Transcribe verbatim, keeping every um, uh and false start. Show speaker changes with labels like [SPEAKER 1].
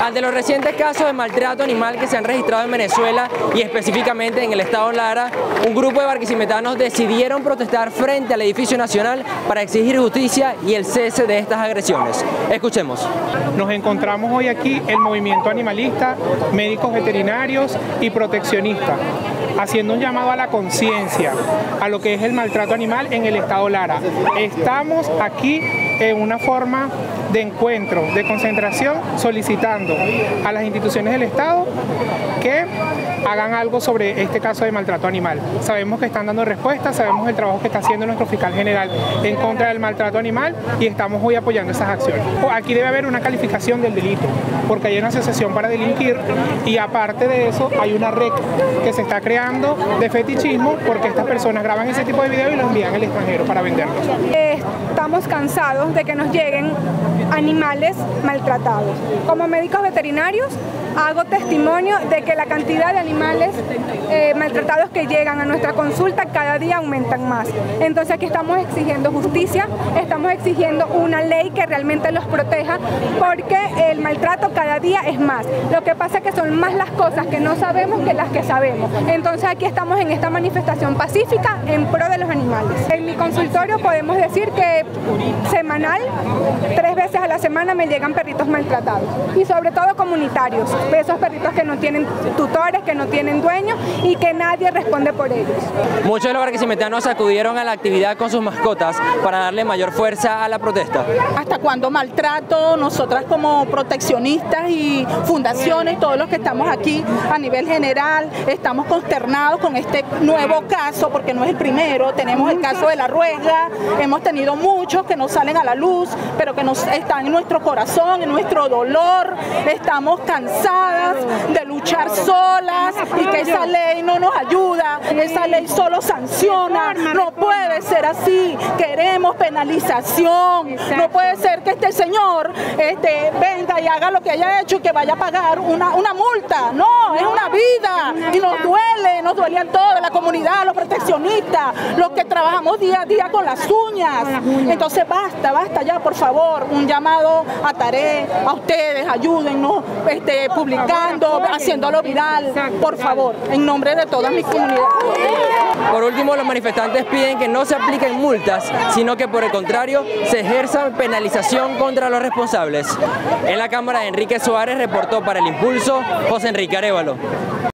[SPEAKER 1] Ante los recientes casos de maltrato animal que se han registrado en Venezuela y específicamente en el estado Lara, un grupo de barquisimetános decidieron protestar frente al edificio nacional para exigir justicia y el cese de estas agresiones. Escuchemos.
[SPEAKER 2] Nos encontramos hoy aquí el movimiento animalista, médicos veterinarios y proteccionistas, haciendo un llamado a la conciencia, a lo que es el maltrato animal en el estado Lara. Estamos aquí en una forma de encuentro, de concentración, solicitando a las instituciones del Estado que hagan algo sobre este caso de maltrato animal. Sabemos que están dando respuesta, sabemos el trabajo que está haciendo nuestro fiscal general en contra del maltrato animal y estamos hoy apoyando esas acciones. Aquí debe haber una calificación del delito, porque hay una asociación para delinquir y aparte de eso hay una red que se está creando de fetichismo porque estas personas graban ese tipo de videos y los envían al extranjero para venderlos.
[SPEAKER 3] Estamos cansados de que nos lleguen animales maltratados. Como médicos veterinarios hago testimonio de que la cantidad de animales eh, maltratados que llegan a nuestra consulta cada día aumentan más. Entonces aquí estamos exigiendo justicia, estamos exigiendo una ley que realmente los proteja porque el maltrato cada día es más. Lo que pasa es que son más las cosas que no sabemos que las que sabemos. Entonces aquí estamos en esta manifestación pacífica en pro de los animales. En mi consultorio podemos decir que semanal, tres veces a la semana me llegan perritos maltratados y sobre todo comunitarios, esos perritos que no tienen tutores, que no tienen dueños y que nadie responde por ellos.
[SPEAKER 1] Muchos de los barquisimetanos acudieron a la actividad con sus mascotas para darle mayor fuerza a la protesta.
[SPEAKER 4] ¿Hasta cuándo maltrato? Nosotras como proteccionistas y fundaciones, todos los que estamos aquí a nivel general, estamos consternados con este nuevo caso, porque no es el primero. Tenemos el caso de La Ruega, hemos tenido muchos que no salen a la luz, pero que nos están en nuestro corazón, en nuestro dolor. Estamos cansadas de luchar solas y que esa ley no nos ayuda, esa ley solo sanciona. No puede ser así, queremos penalización. No puede ser que este señor este, venga y haga lo que haya hecho y que vaya a pagar una, una multa. No, es una vida y nos duele, nos duele a toda la comunidad, los proteccionistas, los que trabajamos día a día con las uñas. Entonces basta, basta ya, por favor, un llamado a Taré, a ustedes, ayúdennos, este, publicando, haciéndolo viral, por favor, en nombre de todas mis comunidades.
[SPEAKER 1] Por último, los manifestantes piden que no se apliquen multas, sino que por el contrario se ejerza penalización contra los responsables. En la cámara, Enrique Suárez reportó para El Impulso, José Enrique Arévalo.